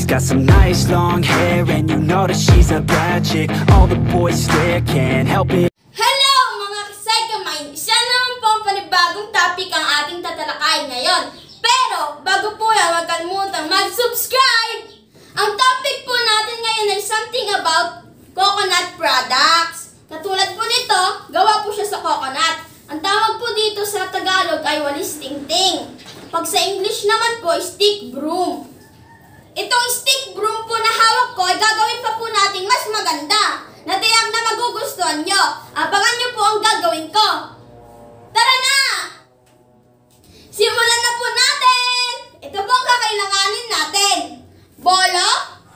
She's got some nice long hair, and you know that she's a bad chick. All the boys stare, can't help it. Hello mga ka-Psycho-Mind! Isa naman po ang panibagong topic ang ating tatalakayin ngayon. Pero bago po yan, huwag kalimutang mag-subscribe! Ang topic po natin ngayon ay something about coconut products. Katulad po nito, gawa po siya sa coconut. Ang tawag po dito sa Tagalog ay walis tingting. Pag sa English naman po, stick broom. Itong stick broom po na hawak ko ay gagawin pa po natin mas maganda. Natiyak na magugustuhan nyo. Abangan nyo po ang gagawin ko. Tara na! Simulan na po natin! Ito po ang kakailanganin natin. Bolo.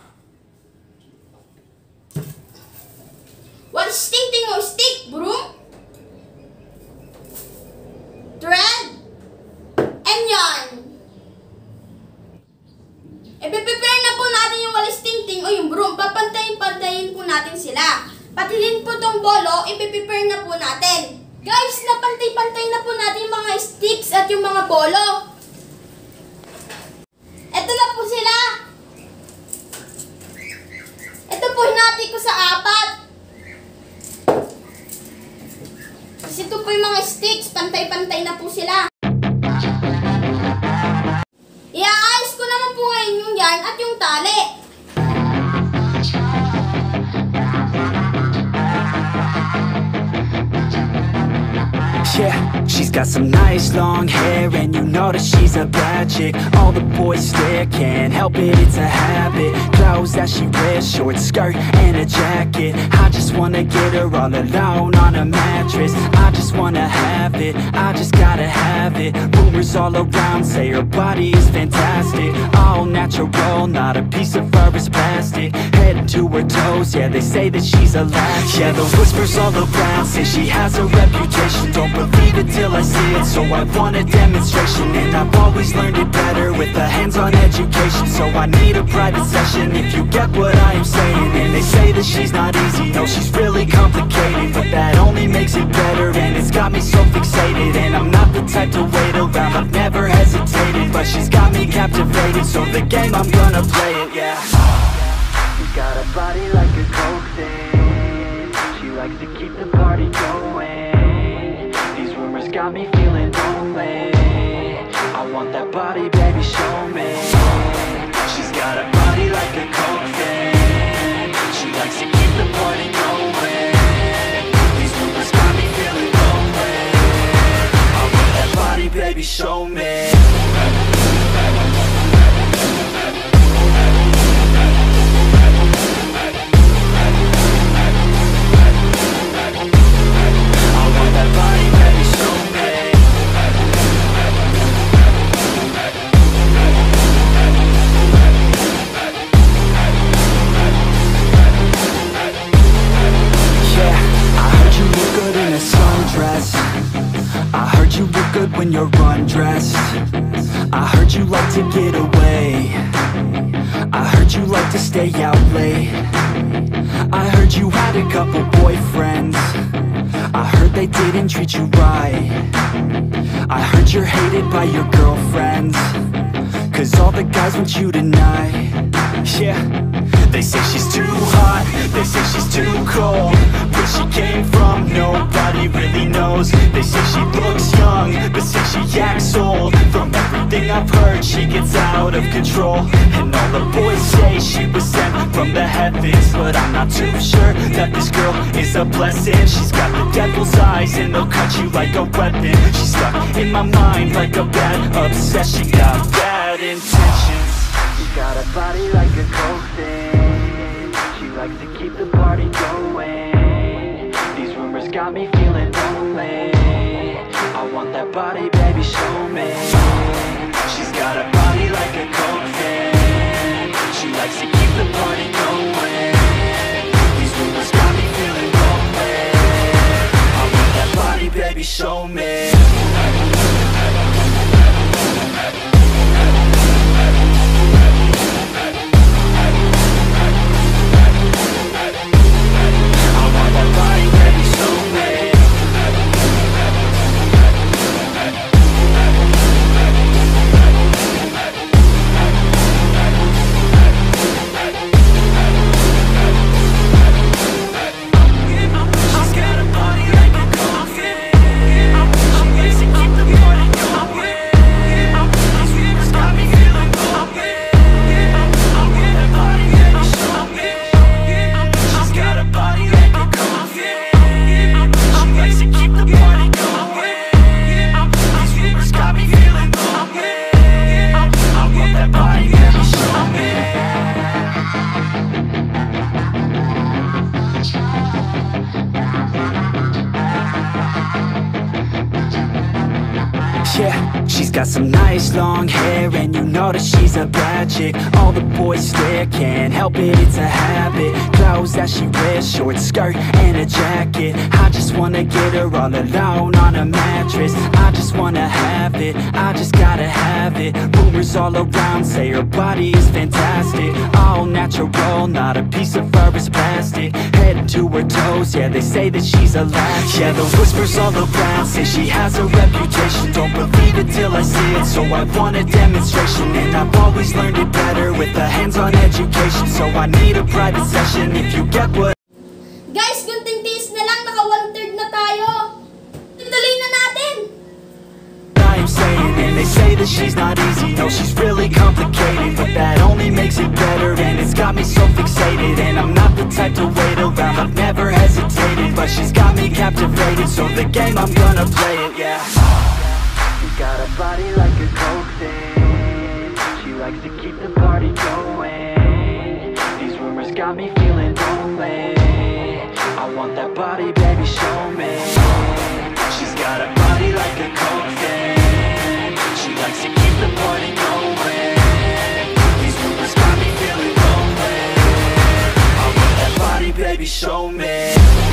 Walis tingting o stick broom. Thread. And yan. I-prepare na po natin yung walis tingting o yung broom. Papantayin-pantayin po natin sila. Pati din po itong bolo, i-prepare na po natin. Guys, napantay-pantay na po natin yung mga sticks at yung mga bolo. Ito na po sila. Ito po hinati ko sa 4. Kasi ito po yung mga sticks, pantay-pantay na po sila. Iaayos ko naman po ngayon yung yarn at yung tali. Yeah, she's got some nice long hair, and you know that she's a bad chick. All the boys stare, can't help it, it's a habit. Clothes that she wears, short skirt and a jacket. I just wanna get her all alone on a mattress. I just wanna have it, I just gotta have it. Rumors all around say her body is fantastic. All natural, not a piece of fur is plastic. Head to her toes, yeah, they say that she's a latch. Yeah, the whispers all around say she has a reputation. Don't believe it till I see it, so I want a demonstration. And I've always learned it better with a hands-on education. So I need a private session if you get what I am saying. And they say that she's not easy, no, she's really complicated. But that only makes it better, and it's got me so fixated. And I'm not the type to wait around, I've never hesitated. But she's got me captivated, so the game, I'm gonna play it, yeah. She's got a body like a coke thing. She likes to keep the party going. Got me feeling lonely. I want that body, baby, show me. She's got a body like a coke thing. She likes to keep the party going. These rumors got me feeling lonely. I want that body, baby, show me. When you're undressed, I heard you like to get away. I heard you like to stay out late. I heard you had a couple boyfriends. I heard they didn't treat you right. I heard you're hated by your girlfriends, 'cause all the guys want you tonight. Yeah, they say she's too hot, they say she's too cold. Where she came from, nobody really knows. They say she looks young, but say she acts old. From everything I've heard, she gets out of control. And all the boys say she was sent from the heavens, but I'm not too sure that this girl is a blessing. She's got the devil's eyes, and they'll cut you like a weapon. She's stuck in my mind like a bad obsession. Got bad intentions. She's got a body like a coke thing. She likes to keep the party going. These rumors got me feeling lonely. I want that body, baby, show me. She's got a body like a coke thing. She likes to keep the party going. These rumors got me feeling lonely. I want that body, baby, show me. got some nice long hair, and you know that she's a bad chick. All the boys stare, can't help it, it's a habit. Clothes that she wears, short skirt and a jacket. I just wanna get her all alone on a mattress. I just wanna have it, I just gotta have it. Rumors all around say her body is fantastic. All natural, not a piece of fur is plastic. Head to her toes, yeah, they say that she's a latch. Yeah, the whispers all around say she has a reputation. Don't believe it till I see it, so I want a demonstration. And I've always learned it better with a hands-on education. So I need a private session if you get what. Guys, gunting tiis na lang, naka 1/3 na tayo. Tuloy na natin. I am saying, and they say that she's not easy. No, she's really complicated, but that only makes it better. And it's got me so fixated, and I'm not the type to wait around. I've never hesitated, but she's got me captivated. So the game, I'm gonna play it, yeah. She got a body like a coke thing. She likes to keep the party going. These rumors got me feeling lonely. I want that body, baby, show me. She's got a body like a coke thing. She likes to keep the party going. These rumors got me feeling lonely. I want that body, baby, show me.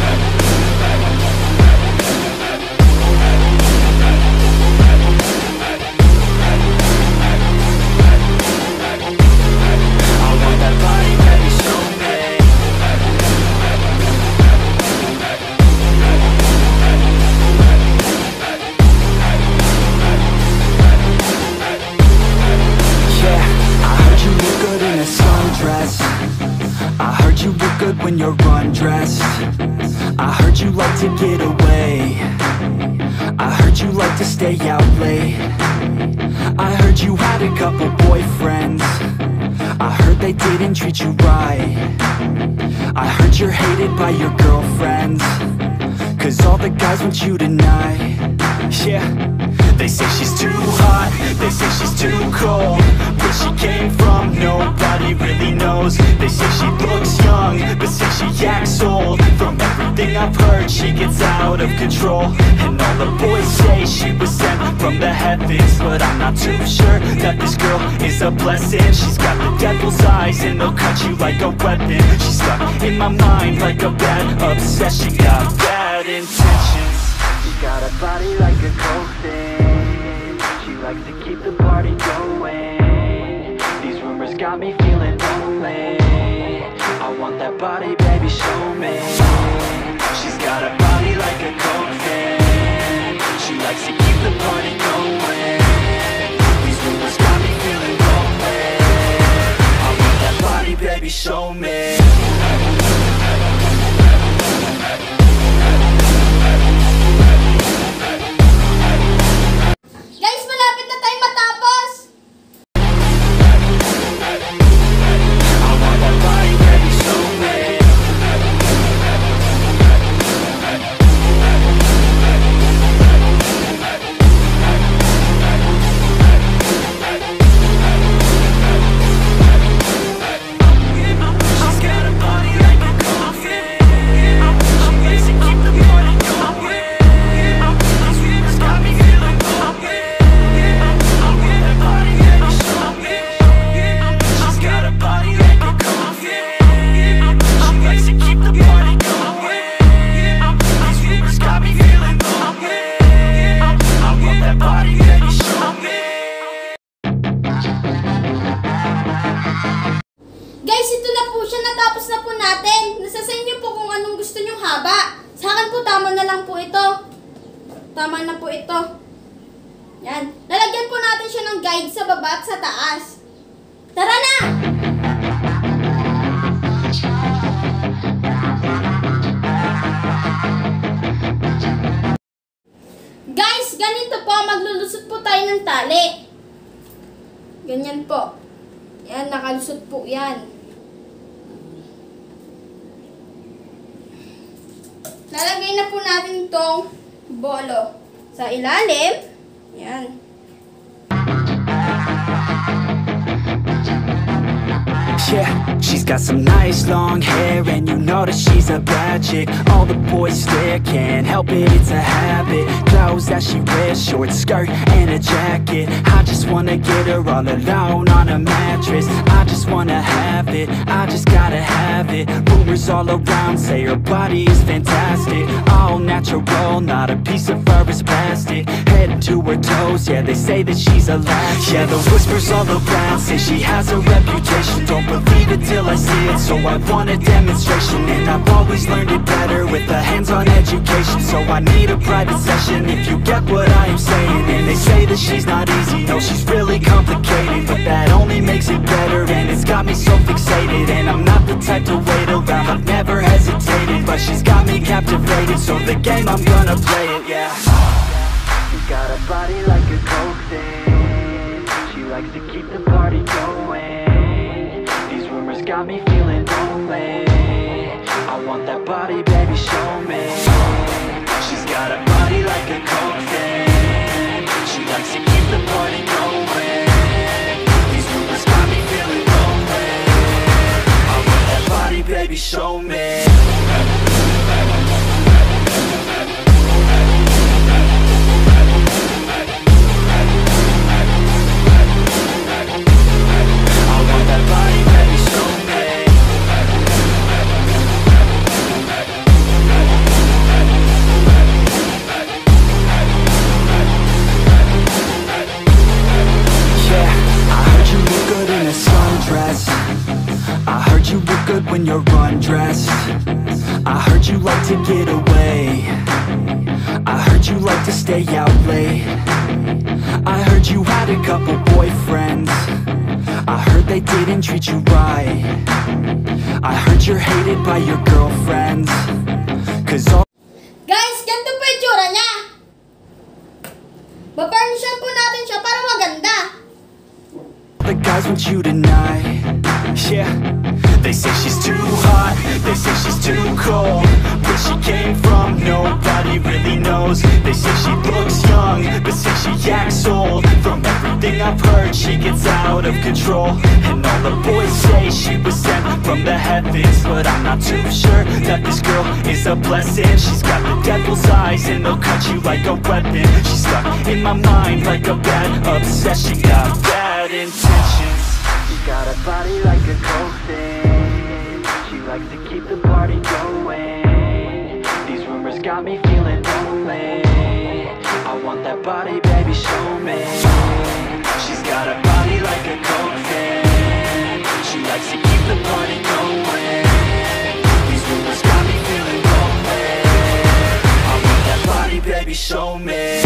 When you're undressed, I heard you like to get away. I heard you like to stay out late. I heard you had a couple boyfriends. I heard they didn't treat you right. I heard you're hated by your girlfriends, 'cause all the guys want you tonight. Yeah, they say she's too hot, they say she's too cold. Where she came from, nobody really knows. They say she looks young, but say she acts old. From everything I've heard, she gets out of control. And all the boys say she was sent from the heavens, but I'm not too sure that this girl is a blessing. She's got the devil's eyes, and they'll cut you like a weapon. She's stuck in my mind like a bad obsession. Got bad intentions. She got a body like a coke thing. She likes to keep the party going. These rumors got me feeling lonely. I want that body, baby, show me. She's got a body like a coke thing. She likes to keep the party going. These rumors got me feeling lonely. I want that body, baby, show me. Guys, malapit na tayo matapos. Guys, ito na po siya. Natapos na po natin. Nasa sa inyo po kung anong gusto nyong haba. Sa akin po, tama na lang po ito. Tama na po ito. Yan. Lalagyan po natin siya ng guide sa baba at sa taas. Tara na! Guys, ganito po. Maglulusot po tayo ng tali. Ganyan po. Yan, nakalusot po yan. Lalagay na po natin itong bolo sa ilalim. Yan. Yeah, she's got some nice long hair, and you know know that she's a bad chick. All the boys stare, can't help it, it's a habit. Clothes that she wears, short skirt and a jacket. I just wanna get her all alone on a mattress. I just wanna have it, I just gotta have it. Rumors all around say her body is fantastic. All natural, not a piece of fur is plastic. Head to her toes, yeah, they say that she's a latch. Yeah, the whispers all around say she has a reputation. Don't believe it till I see it, so I want a demonstration. And I've always learned it better with a hands-on education. So I need a private session if you get what I am saying. And they say that she's not easy, no, she's really complicated. But that only makes it better, and it's got me so fixated. And I'm not the type to wait around, I've never hesitated. But she's got me captivated, so the game, I'm gonna play it, yeah. She's got a body like a coke thing. She likes to keep the party going. These rumors got me feeling lonely. I want that body, baby, show me. She's got a body like a coke thing. She likes to keep the party going. These rumors got me feeling lonely. I want that body, baby, show me. When you're undressed, I heard you like to get away. I heard you like to stay out late. I heard you had a couple boyfriends. I heard they didn't treat you right. I heard you're hated by your girlfriends. Cause all Guys, ganito po yung tsura niya. Babarnishan po natin siya para maganda. the guys want you tonight. Yeah. They say she's too hot, they say she's too cold. Where she came from, nobody really knows. They say she looks young, but say she acts old. From everything I've heard, she gets out of control. And all the boys say she was sent from the heavens, but I'm not too sure that this girl is a blessing. She's got the devil's eyes and they'll cut you like a weapon. She's stuck in my mind like a bad obsession. Got bad intentions. She's got a body like a coke thing. She likes to keep the party going. These rumors got me feeling lonely. I want that body, baby, show me. She's got a body like a coke thing. She likes to keep the party going. These rumors got me feeling lonely. I want that body, baby, show me.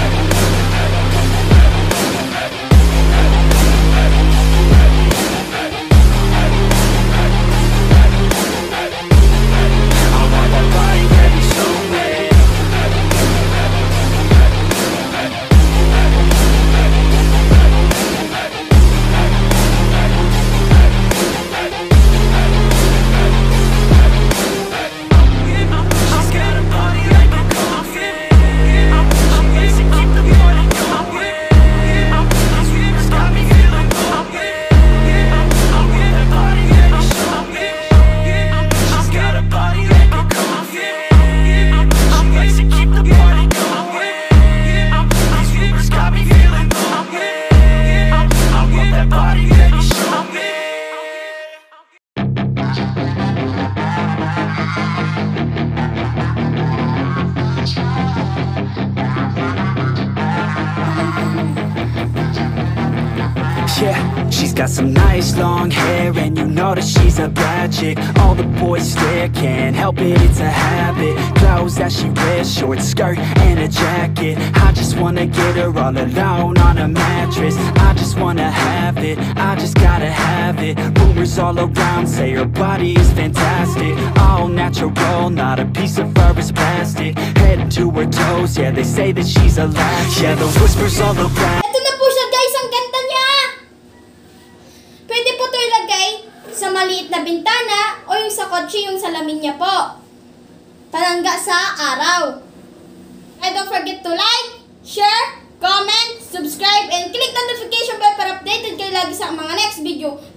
Yeah, she's got some nice long hair, and you know that she's a bad chick. All the boys stare, can't help it, it's a habit. Clothes that she wears, short skirt and a jacket. I just wanna get her all alone on a mattress. I just wanna have it, I just gotta have it. Rumors all around say her body is fantastic. All natural, not a piece of fur is plastic. Head to her toes, yeah, they say that she's a latch. Yeah, the whispers all around. Ito na po siya, guys, ang ganda niya. Pwede po ito ilagay sa maliit na bintana o yung sa kotse, yung salamin niya po. Talangga sa araw. And don't forget to like, share, comment, subscribe, and click the notification bell para updated kayo lagi sa mga next video.